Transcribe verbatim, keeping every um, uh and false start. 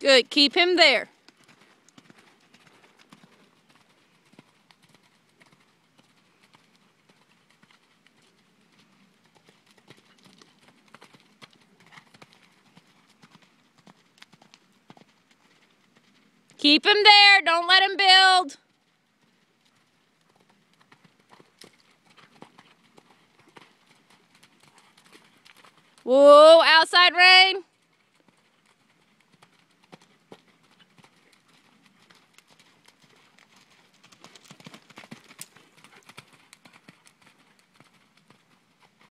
Good. Keep him there. Keep him there. Don't let him build. Whoa, outside rain.